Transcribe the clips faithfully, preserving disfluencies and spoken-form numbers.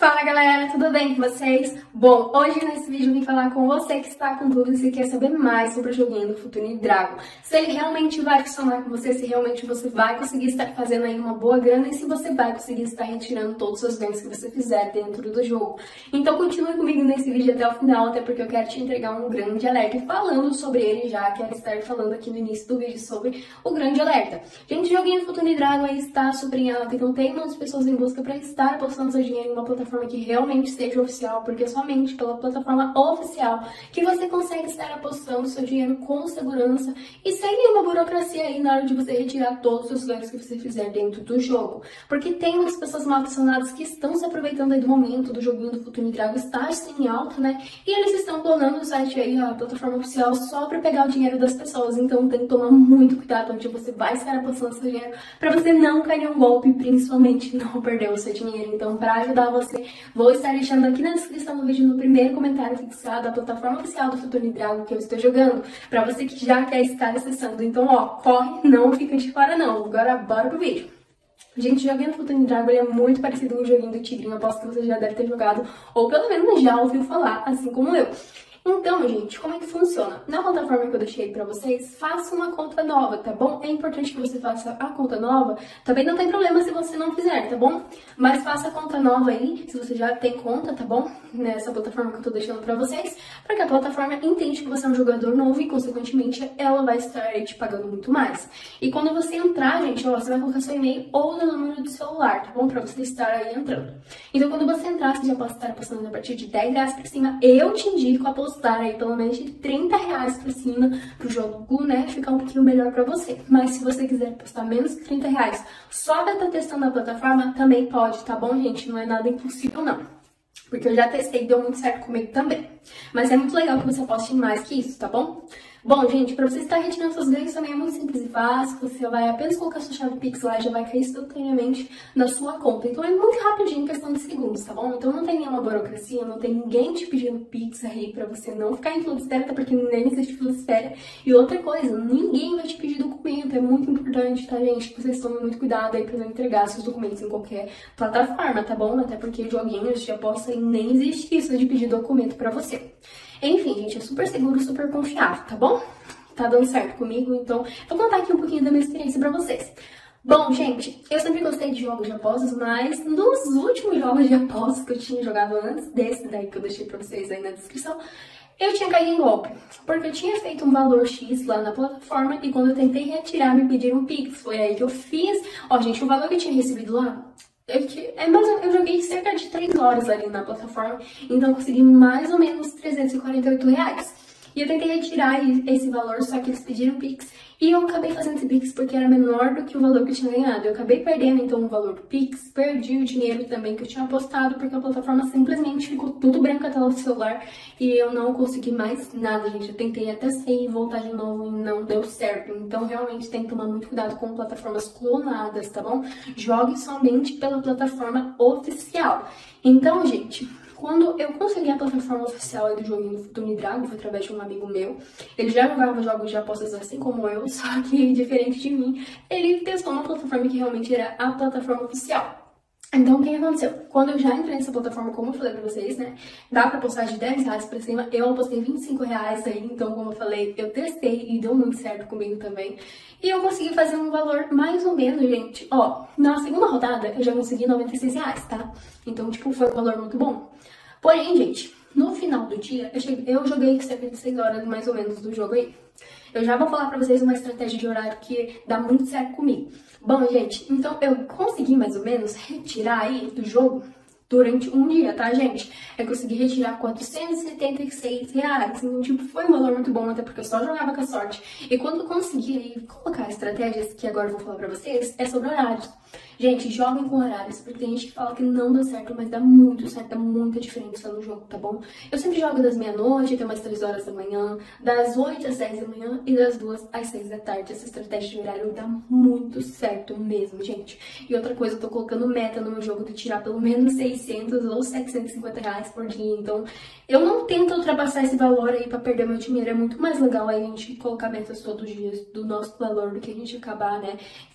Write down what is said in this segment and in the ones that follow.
Fala galera, tudo bem com vocês? Bom, hoje nesse vídeo eu vim falar com você que está com dúvidas e quer saber mais sobre o joguinho do Fortune Dragon. Se ele realmente vai funcionar com você, se realmente você vai conseguir estar fazendo aí uma boa grana e se você vai conseguir estar retirando todos os seus ganhos que você fizer dentro do jogo. Então continue comigo nesse vídeo até o final, até porque eu quero te entregar um grande alerta. E falando sobre ele já, quero estar falando aqui no início do vídeo sobre o grande alerta. Gente, o joguinho do Fortune Dragon aí está super em alta, então tem muitas pessoas em busca para estar postando seu dinheiro em uma plataforma que realmente seja oficial, porque é somente pela plataforma oficial que você consegue estar apostando seu dinheiro com segurança e sem nenhuma burocracia aí na hora de você retirar todos os ganhos que você fizer dentro do jogo. Porque tem muitas pessoas mal intencionadas que estão se aproveitando aí do momento do joguinho do Fortune Dragon estar assim em alta, né? E eles estão clonando o site aí, a plataforma oficial, só para pegar o dinheiro das pessoas. Então tem que tomar muito cuidado onde você vai estar apostando seu dinheiro para você não cair em um golpe e principalmente não perder o seu dinheiro. Então, para ajudar você, vou estar deixando aqui na descrição do vídeo, no primeiro comentário fixado, a plataforma oficial do Fortune Dragon que eu estou jogando, pra você que já quer estar acessando. Então, ó, corre, não fica de fora não. Agora, bora pro vídeo. Gente, o joguinho do Fortune Dragon ele é muito parecido com o joguinho do Tigrinho, aposto que você já deve ter jogado, ou pelo menos já ouviu falar, assim como eu. Então, gente, como é que funciona? Na plataforma que eu deixei pra vocês, faça uma conta nova, tá bom? É importante que você faça a conta nova. Também não tem problema se você não fizer, tá bom? Mas faça a conta nova aí, se você já tem conta, tá bom? Nessa plataforma que eu tô deixando pra vocês, porque a plataforma entende que você é um jogador novo e, consequentemente, ela vai estar aí te pagando muito mais. E quando você entrar, gente, ó, você vai colocar seu e-mail ou no número do celular, tá bom? Pra você estar aí entrando. Então, quando você entrar, você já pode estar apostando a partir de dez reais pra cima. Eu te indico apostar aí pelo menos de trinta reais pra cima pro jogo, né, ficar um pouquinho melhor pra você. Mas se você quiser apostar menos que trinta reais só pra estar testando a plataforma, também pode, tá bom, gente? Não é nada impossível, não. Porque eu já testei e deu muito certo comigo também. Mas é muito legal que você aposte mais que isso, tá bom? Bom, gente, pra você estar retirando seus ganhos também é muito simples e fácil. Você vai apenas colocar sua chave Pix lá e já vai cair instantaneamente na sua conta. Então é muito rapidinho, em questão de segundos, tá bom? Então não tem nenhuma burocracia, não tem ninguém te pedindo Pix aí pra você não ficar em fila de espera, até porque nem existe fila de espera. E outra coisa, ninguém vai te pedir documento, é muito importante, tá, gente? Que vocês tomem muito cuidado aí pra não entregar seus documentos em qualquer plataforma, tá bom? Até porque joguinhos de aposta aí nem existe isso de pedir documento pra você. Enfim, gente, é super seguro, super confiável, tá bom? Tá dando certo comigo, então vou contar aqui um pouquinho da minha experiência pra vocês. Bom, gente, eu sempre gostei de jogos de apostas, mas nos últimos jogos de apostas que eu tinha jogado antes desse daí que eu deixei pra vocês aí na descrição, eu tinha caído em golpe, porque eu tinha feito um valor X lá na plataforma e quando eu tentei retirar me pediram um Pix, foi aí que eu fiz. Ó, gente, o valor que eu tinha recebido lá, Eu, é mais, eu joguei cerca de três horas ali na plataforma, então eu consegui mais ou menos trezentos e quarenta e oito reais. E eu tentei retirar esse valor, só que eles pediram Pix. E eu acabei fazendo esse Pix porque era menor do que o valor que eu tinha ganhado. Eu acabei perdendo, então, o valor do Pix, perdi o dinheiro também que eu tinha apostado, porque a plataforma simplesmente ficou tudo branco a tela do celular e eu não consegui mais nada, gente. Eu tentei até sair e voltar de novo e não deu certo. Então, realmente, tem que tomar muito cuidado com plataformas clonadas, tá bom? Jogue somente pela plataforma oficial. Então, gente, quando eu consegui a plataforma oficial do joguinho do Fortune Dragon, foi através de um amigo meu. Ele já jogava jogos de apostas assim como eu, só que diferente de mim, ele testou uma plataforma que realmente era a plataforma oficial. Então, o que aconteceu? Quando eu já entrei nessa plataforma, como eu falei pra vocês, né, dá pra apostar de dez reais pra cima, eu apostei vinte e cinco reais aí, então, como eu falei, eu testei e deu muito certo comigo também. E eu consegui fazer um valor mais ou menos, gente, ó, na segunda rodada eu já consegui noventa e seis reais, tá? Então, tipo, foi um valor muito bom. Porém, gente, no final do dia, eu, cheguei, eu joguei cerca de seis horas mais ou menos do jogo aí. Eu já vou falar pra vocês uma estratégia de horário que dá muito certo comigo. Bom, gente, então eu consegui mais ou menos retirar aí do jogo durante um dia, tá, gente? Eu consegui retirar quatrocentos e setenta e seis reais. Então, tipo, foi um valor muito bom, até porque eu só jogava com a sorte. E quando eu consegui aí colocar estratégias, que agora eu vou falar pra vocês, é sobre horários. Gente, joguem com horários, porque tem gente que fala que não dá certo, mas dá muito certo, dá muita diferença no jogo, tá bom? Eu sempre jogo das meia-noite até umas três horas da manhã, das oito às dez da manhã e das duas às seis da tarde. Essa estratégia de horário dá muito certo mesmo, gente. E outra coisa, eu tô colocando meta no meu jogo de tirar pelo menos seiscentos ou setecentos e cinquenta reais por dia, então eu não tento ultrapassar esse valor aí pra perder meu dinheiro. É muito mais legal aí a gente colocar metas todos os dias do nosso valor do que a gente acabar, né,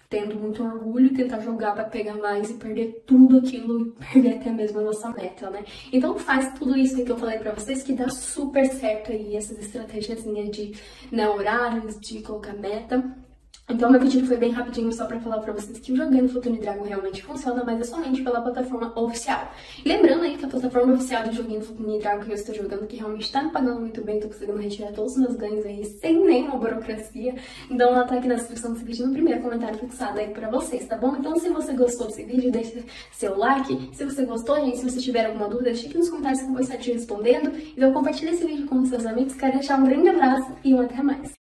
tendo muito orgulho e tentar jogar pra pegar mais e perder tudo aquilo e perder até mesmo a nossa meta, né? Então faz tudo isso aí que eu falei pra vocês que dá super certo aí, essas estratégiazinhas de, né, horários, de colocar meta. Então meu vídeo foi bem rapidinho só pra falar pra vocês que o Jogando Futuni Dragon realmente funciona, mas é somente pela plataforma oficial. E lembrando aí que a plataforma oficial do Joguinho Futuni Dragon que eu estou jogando, que realmente tá me pagando muito bem, tô conseguindo retirar todos os meus ganhos aí sem nenhuma burocracia. Então ela tá aqui na descrição desse vídeo, no primeiro comentário fixado aí pra vocês, tá bom? Então se você gostou desse vídeo, deixa seu like. Se você gostou, gente, se você tiver alguma dúvida, deixa aqui nos comentários que eu vou estar te respondendo. Então compartilha esse vídeo com os seus amigos, quero deixar um grande abraço e um até mais.